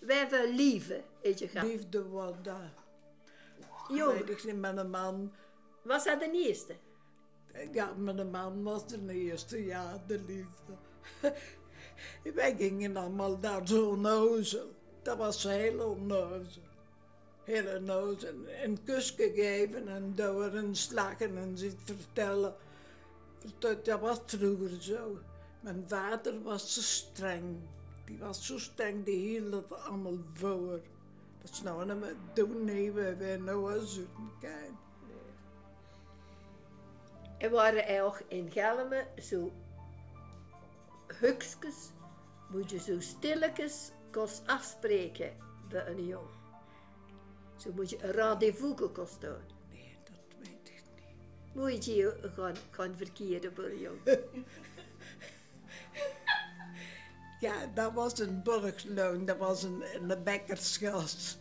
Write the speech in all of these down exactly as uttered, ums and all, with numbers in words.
Wij hebben liefde, weet je gaan. Liefde was dat. Jong. Weet ik niet, met een man. Was dat de eerste? Ja, met een man was de eerste, ja, de liefde. Wij gingen allemaal naar zo'n huizen. Dat was heel onneuzel. Heel onneuzel. En een kus gegeven en door en slagen en zitten vertellen. Dat was vroeger zo. Mijn vader was zo streng. Die was zo streng, die hield het allemaal voor. Dat is nou niet meer doen, nee, we hebben nou eens kijken. En waren er ook in Gelmen zo hukjes, moet je zo stilletjes kost afspreken bij een jong. Zo moet je een rendezvous kost doen. Nee, dat weet ik niet. Moet je je gaan, gaan verkeren bij een jong. Ja, dat was een burgloon, dat was een, een bekkersgast.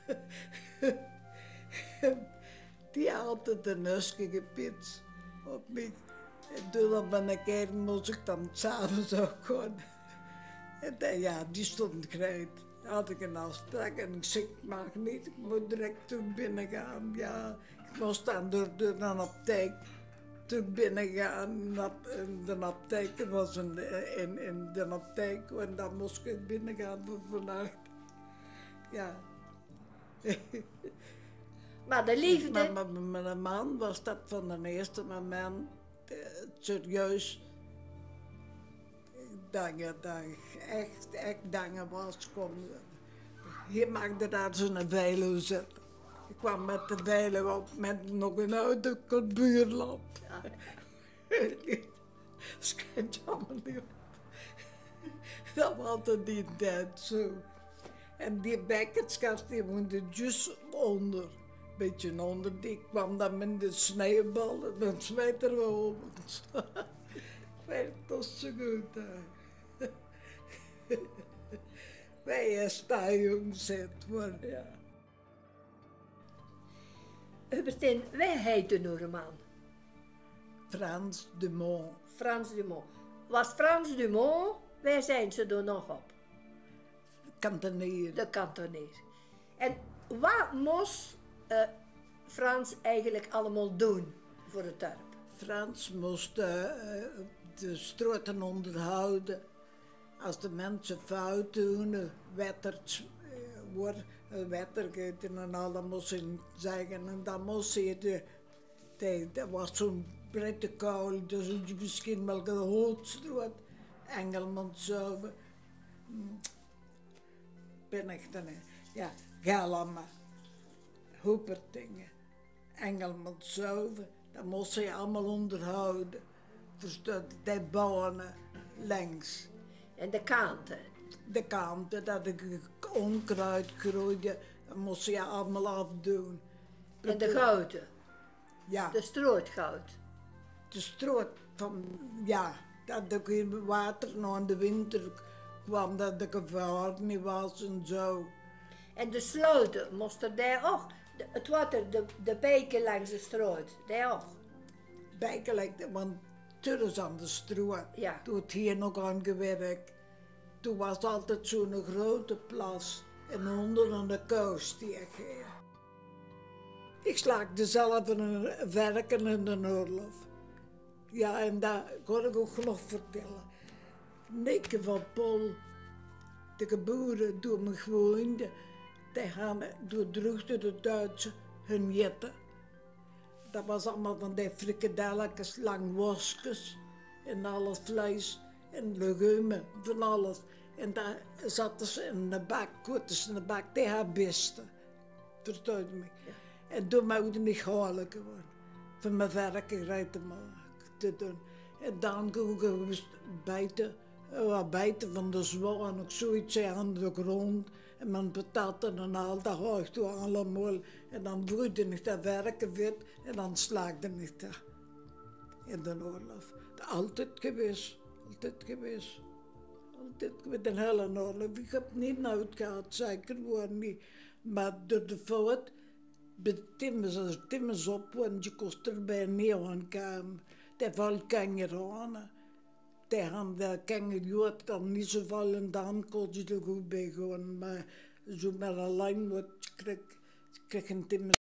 Die had altijd een husje gepitst op mij. En toen op een keer moest ik dan s'avonds ook gaan. En dan, ja, die stond krijt. Had ik een afspraak en ik zei, ik mag niet, ik moet direct toen binnen gaan. Ja, ik moest dan door, door een apteek. Toen binnen gaan, in de apteek was een, in, in de apteek en dan moest ik binnen gaan voor vannacht. Ja. Maar de liefde... Maar, maar met een man was dat van de eerste moment eh, serieus. Dat je dat echt, echt dingen was. Kom, hier maakte daar zo'n veiling zitten. Ik kwam met de veiling op met nog een oude buurland. Ja. Dat schijnt allemaal niet op. Dat was altijd die tijd zo. En die bekkerskast die woonde juist onder. Een beetje onder, die kwam dan met de sneeuwballen, met zweterwolens. Dat was zo goed daar. Wij staan jong zit, maar ja. Hubertijn, wij heeten Noorman. Frans Dumont. Frans Dumont. Was Frans Dumont, wij zijn ze er nog op. Kantonier. De kantonier. En wat moest uh, Frans eigenlijk allemaal doen voor het dorp? Frans moest uh, de straten onderhouden. Als de mensen fout doen, wettert wordt wetter gegeten en al, dan moest ze zeggen. En dan moest ze, de, de, dat was zo'n brede kou, dus misschien wel gehoord straat. Engelmond zo. Ben ik dan, ja, Galama, Hoepertingen, Engelmond zo. Dat moest ze allemaal onderhouden. Dus de, de banen langs. En de kanten? De kanten, dat ik onkruid groeide, dat moest je allemaal afdoen. En de gouden? Ja. De strootgoud? De stroot van, ja, dat ik in water nog in de winter kwam, dat de gevaar niet was en zo. En de sloten, moesten daar ook, de, het water, de, de beken langs de stroot, daar ook? Bijken lijkt, want terug aan de stroot, ja. Toen het hier nog aan gewerkt. Toen was altijd zo'n grote plas en onder aan de kous die ik ging. Ik slaagde zelf een werken in de oorlog. Ja, en dat kon ik ook nog vertellen. Nikke van Pol, de geboren door mijn gewoonde, die gaan doordroegden de Duitsers hun jetten. Dat was allemaal van die frikadelletjes, langworstjes en alles vlees en legumen, van alles. En daar zaten ze in de bak, koten ze in de bak, die haar beste. Vertel me. Ja. En toen mocht ik gehaald worden, van mijn werk te maken, te doen. En dan ging ik buiten, uh, buiten van de zwaan, ook zoiets aan de grond. En mijn pataten en al, dat hoog toen allemaal. En dan broeide ik dat werken wit en dan slaagde ik dat in de oorlog. Altijd geweest, altijd geweest. Altijd met een hele oorlog. Ik heb niet nooit gehad, zeker gewoon niet. Maar door de fout, bij Timmers, Timmers op, want je kost er bij niet aankomen. Die valt kan je aan. Die gaan, daar kan je dan niet zoveel en dan kon je er goed bij gaan. Maar zo met een lang wat kreeg, kreeg een timmer.